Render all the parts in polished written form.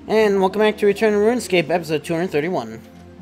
And welcome back to Return to Runescape, episode 231.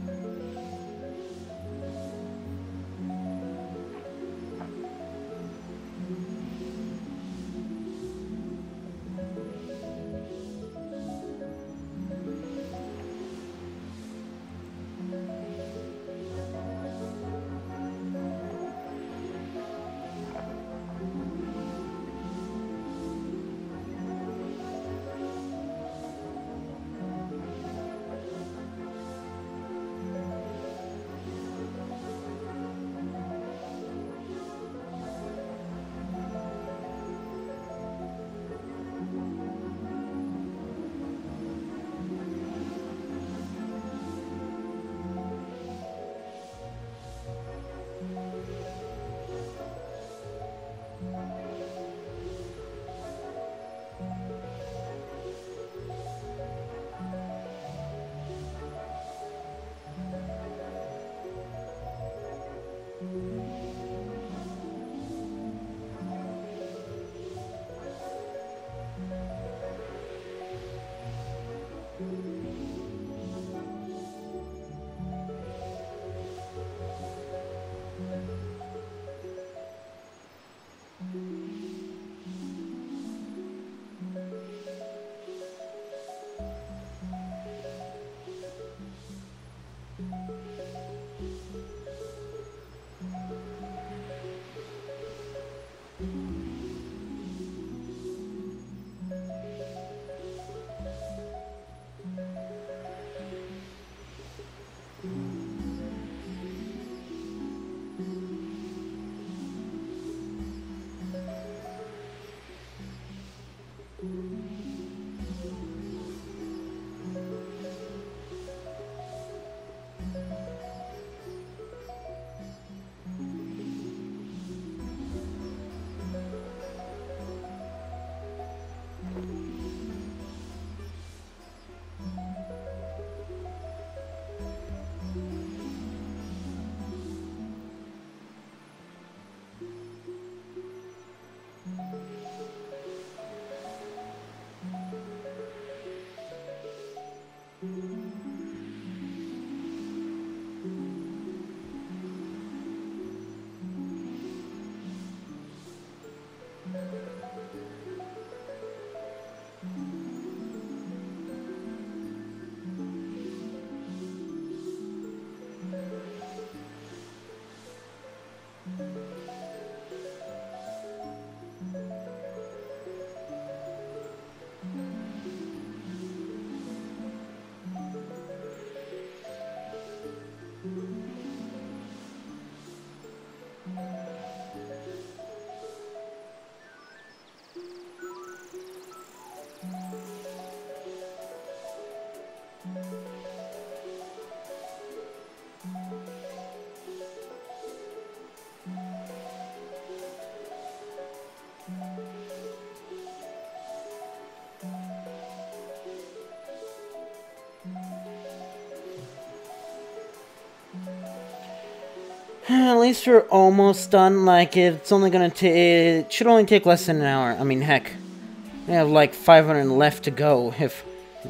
At least we're almost done. Like, it's only gonna take. It should only take less than an hour. I mean, heck, we have like 500 left to go. If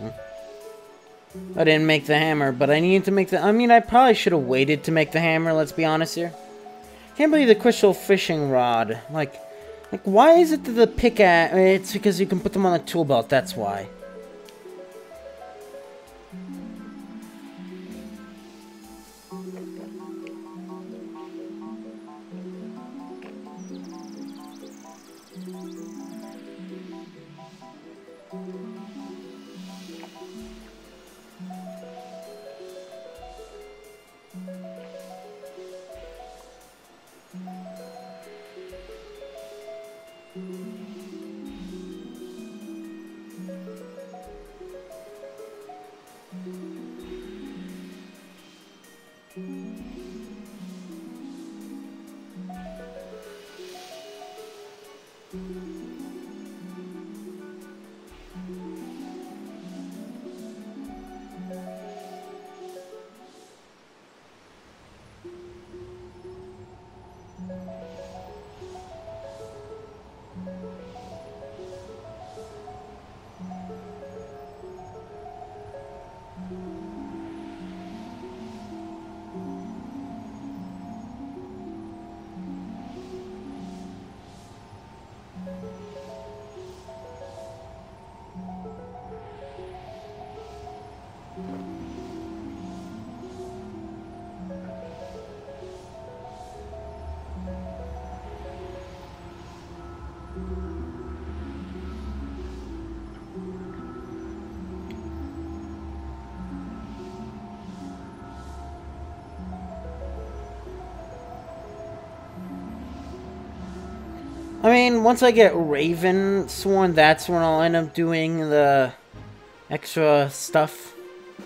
I didn't make the hammer, but I needed to make the. I mean, I probably should have waited to make the hammer. Let's be honest here. Can't believe the crystal fishing rod. Like, why is it that the pickaxe? It's because you can put them on the tool belt. That's why. I mean, once I get Raven sworn, that's when I'll end up doing the extra stuff.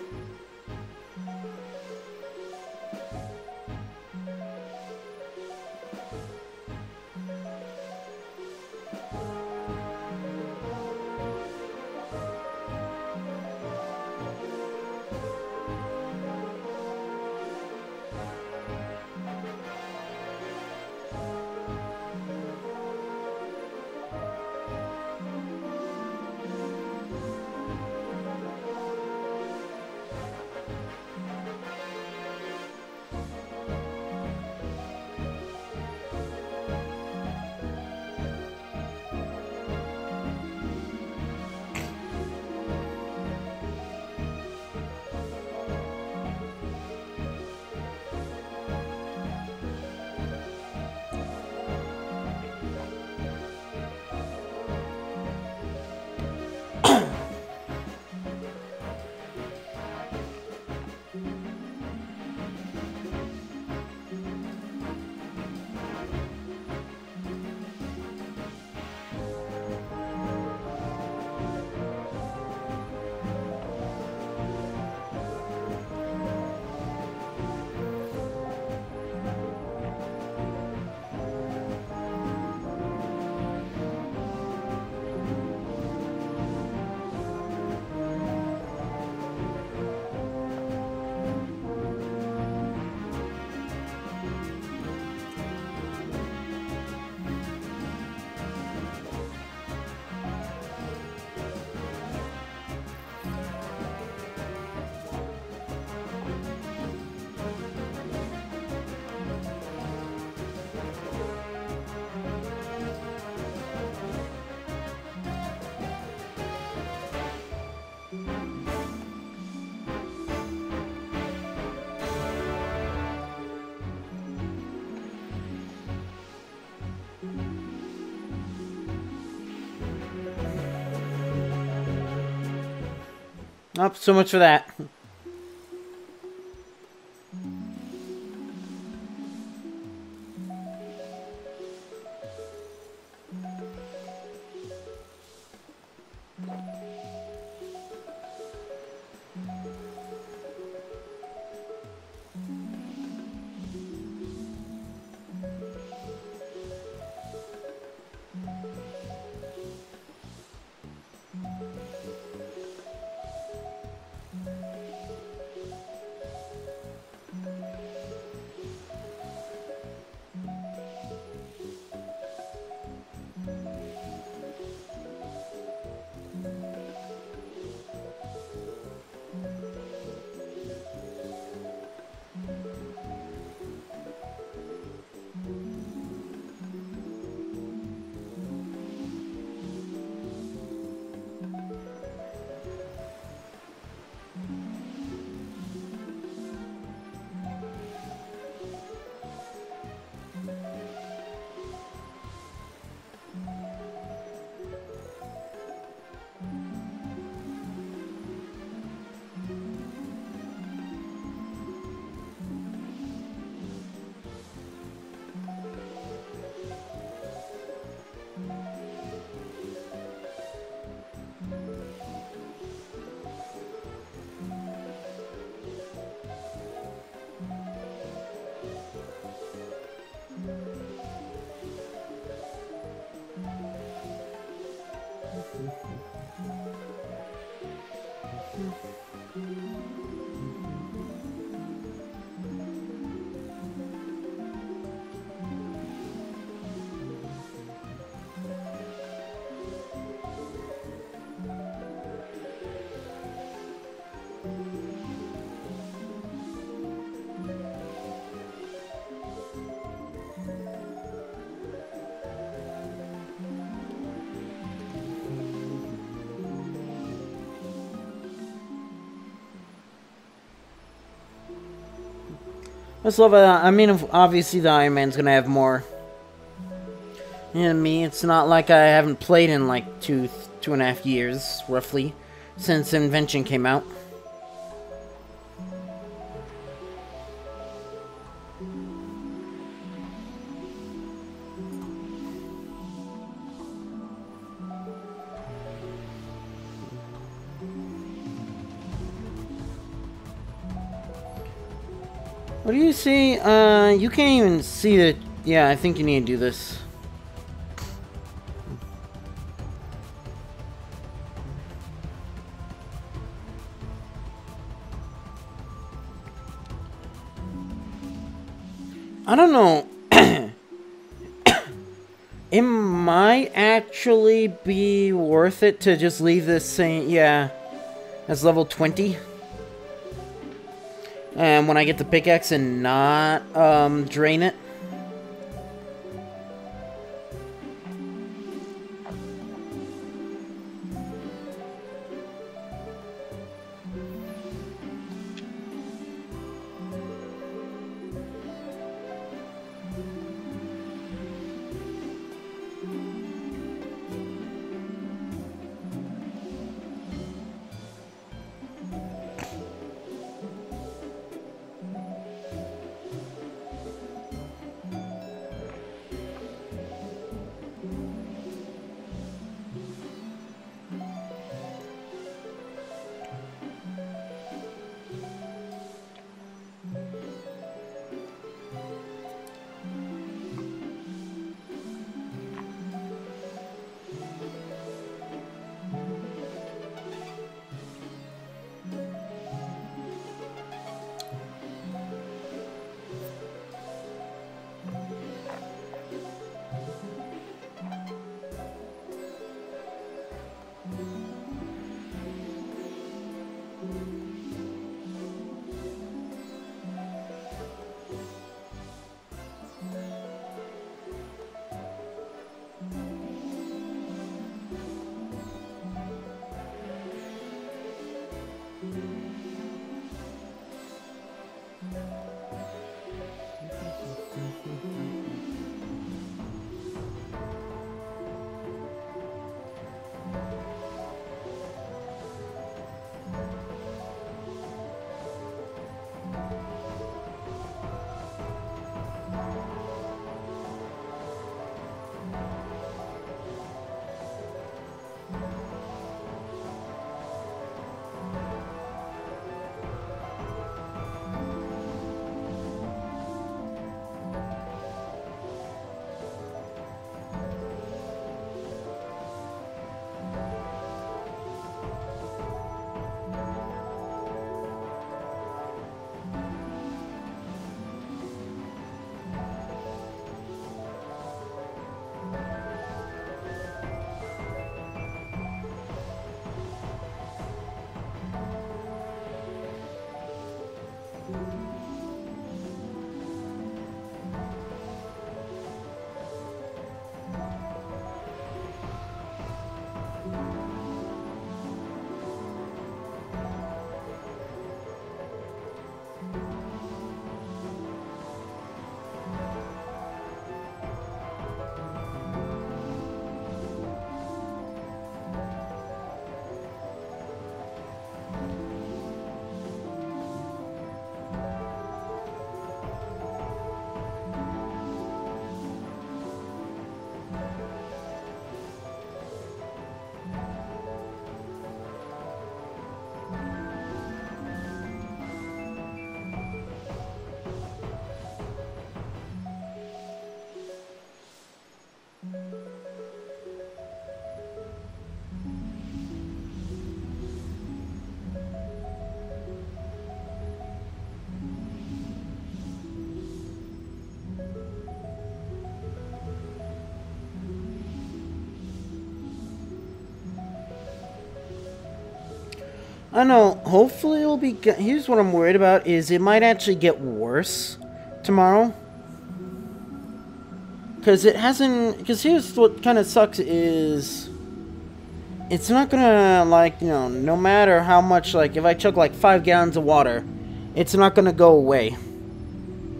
Oh, so much for that. Let's love it. I mean, obviously the Iron Man's gonna have more. You know what I mean? It's not like I haven't played in like 2.5 years, roughly, since Invention came out. What do you see? You can't even see the... Yeah, I think you need to do this. I don't know. It might actually be worth it to just leave this same... Yeah, as level 20. And when I get the pickaxe and not drain it. I know, hopefully it'll be... Here's what I'm worried about, is it might actually get worse tomorrow. Because it hasn't... Because here's what kind of sucks is... It's not gonna, like, you know, no matter how much, like, if I chug, like, 5 gallons of water, it's not gonna go away.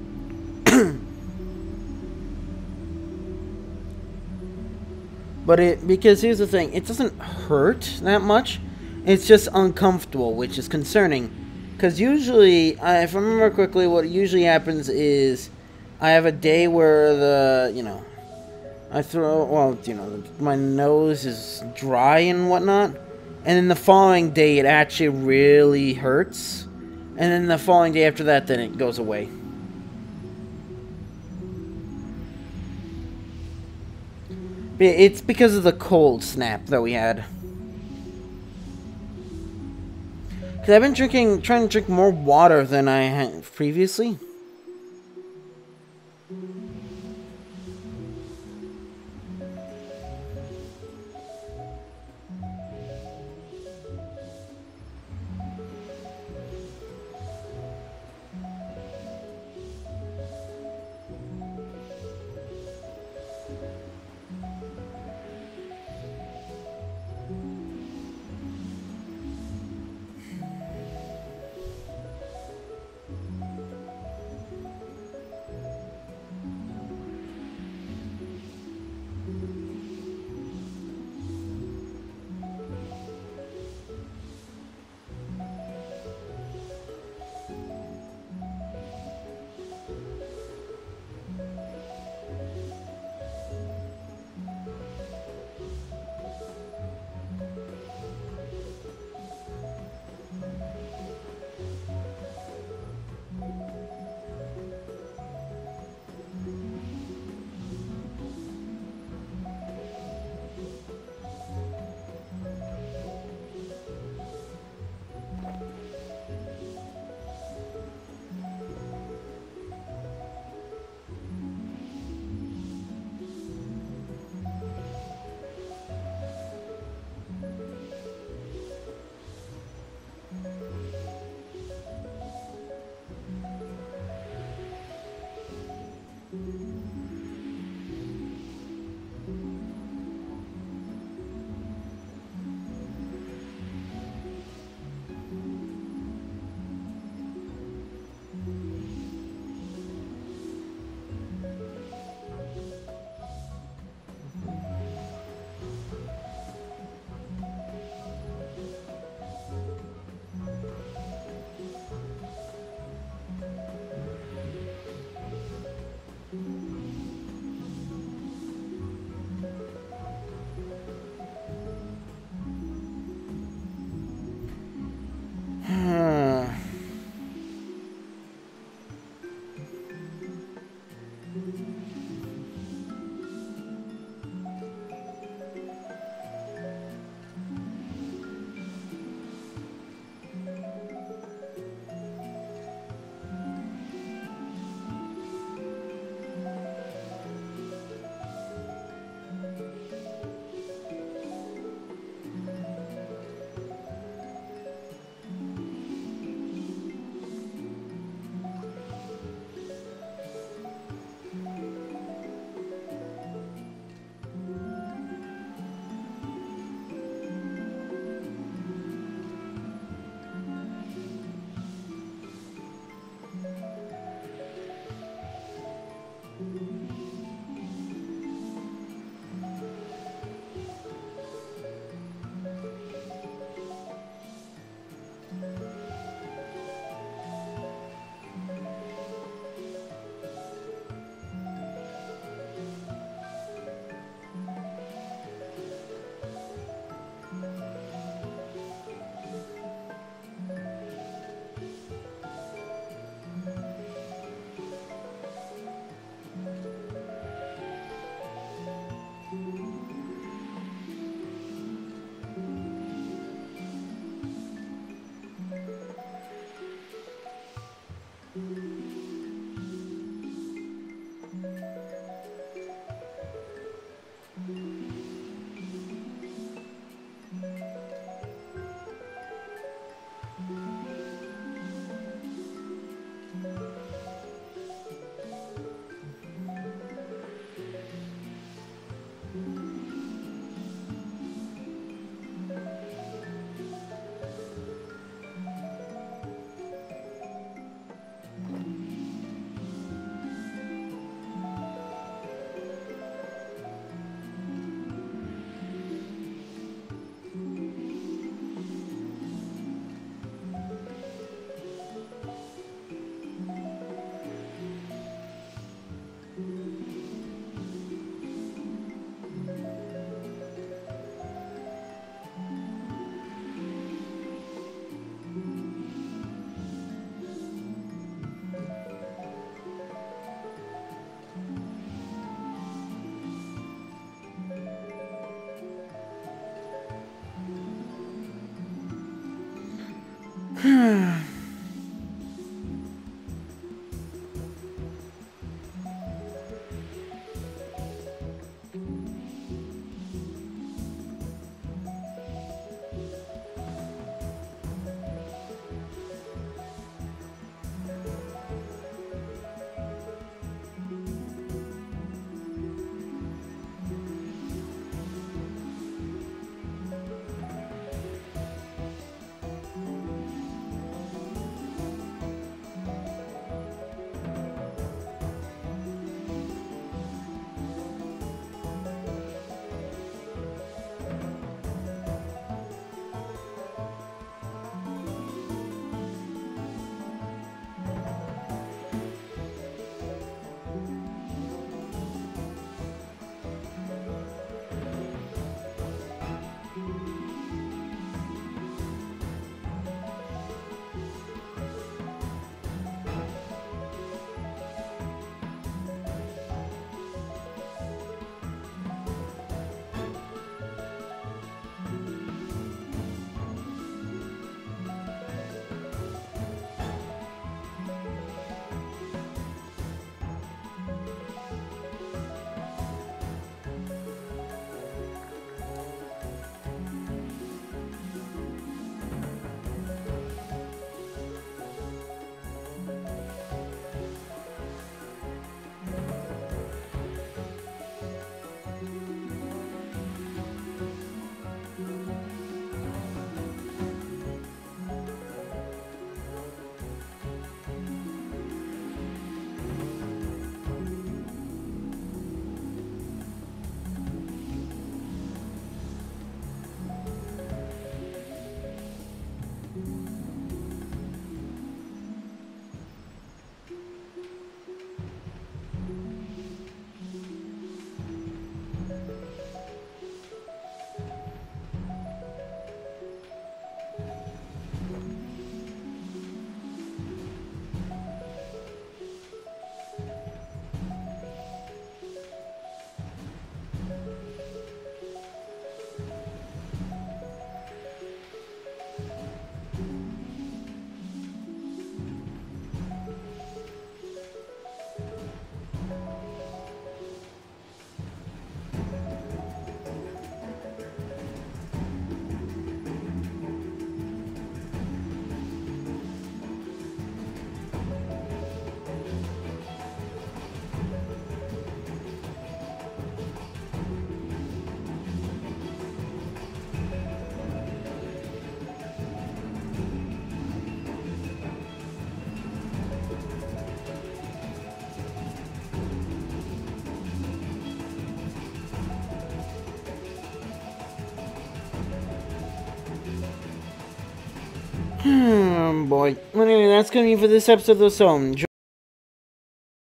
But because here's the thing, it doesn't hurt that much. It's just uncomfortable, which is concerning. Because usually, if I remember quickly, what usually happens is I have a day where my nose is dry and whatnot. And then the following day, it actually really hurts. And then the following day after that, then it goes away. It's because of the cold snap that we had. Because I've been trying to drink more water than I had previously. Oh boy. Well, anyway, that's gonna be for this episode of The Zone.